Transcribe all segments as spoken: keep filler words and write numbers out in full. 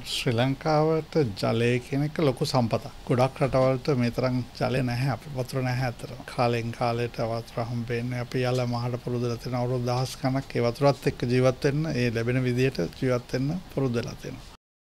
ශ්‍රී ලංකාවට ජලය කියන එක ලොකු සම්පතක්. ගොඩක් රටවලට මේ තරම් ජලය නැහැ. අපි වතුර නැහැ අතර. කාලෙන් කාලයට වතුර හම්බෙන්නේ අපි යාල මහට පුරුදුලා තියෙන අවුරුදු දහස් ගණක් ඒ වතුරත් එක්ක ජීවත් වෙන්න, ඒ ලැබෙන විදියට ජීවත් වෙන්න පුරුදු වෙලා තියෙනවා.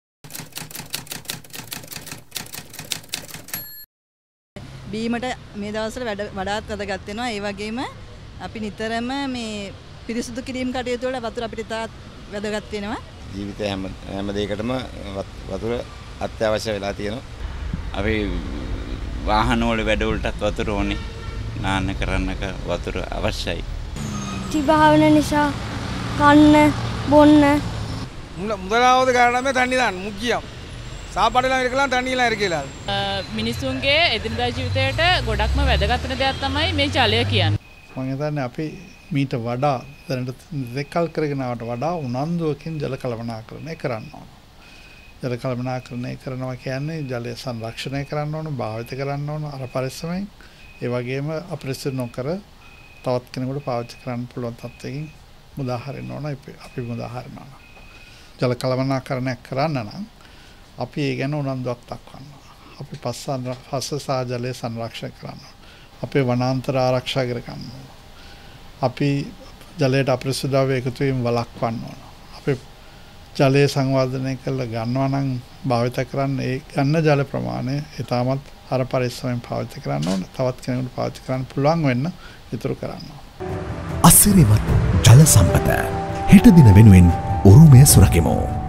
බීමට මේ දවස්වල වඩාත් වැදගත් වෙනවා. ඒ වගේම අපි නිතරම මේ පිරිසුදු කිරීම කටයුතු වල වතුර අපිට තාත් වැදගත් වෙනවා. ජීවිතය හැම හැම දෙයකටම වතුර අත්‍යවශ්‍ය වෙලා තියෙනවා. අපි වාහන වල වැඩ වලටත් වතුර ඕනේ. නාන්න කරන්නක වතුර අවශ්‍යයි. ජීවහවන නිසා කන්න බොන්න முதலாவது காரணமே தண்ணி தான் முக்கியம். சாப்பாடுலாம் இருக்கலாம் தண்ணிலாம் இருக்கலாம். මිනිසුන්ගේ එදිනදා ජීවිතයට ගොඩක්ම වැදගත් වෙන දෙයක් තමයි මේ ජලය කියන්නේ. මම හිතන්නේ අපි මීට වඩා දැනට දෙකල් කරගෙන ආවට වඩා උනන්දුවකින් ජල කළමනාකරණය කරන්න ඕන. ජල කළමනාකරණය කරනවා කියන්නේ ජලය සංරක්ෂණය කරන්න ඕන, භාවිත කරන්න ඕන අර පරිස්සමෙන්. ඒ වගේම අපරිසර නොකර තවත් කෙනෙකුට පාවිච්චි කරන්න පුළුවන් තත්ත්වයකින් මුදා හරින්න ඕන. අපි මුදා හරිනවා. ජල කළමනාකරණය කරන්න නම් අපි ඒ ගැන උනන්දුවක් දක්වන්න ඕන. අපි පස්ස සහ ජලය සංරක්ෂණය කරන්න ඕන. අපේ වනාන්තර ආරක්ෂා කර ගන්න ඕන. අපි ජලයට අපරිසුද්ධතාවය එකතු වීම වළක්වන්න ඕන. අපි ජලය සංවර්ධනය කරලා ගන්නවා නම් භාවිත කරන්න ඒ ගන්න ජල ප්‍රමාණය ඊටමත් අර පරිස්සමෙන් පාවිච්ච කරන්න ඕන. තවත් කෙනෙකුට පාවිච්චි කරන්න පුළුවන් වෙන්න ඉතුරු කරන්න ඕන. අසිරිමත් ජල සම්පත හෙට දින වෙනුවෙන් උරුමය සුරකිමු.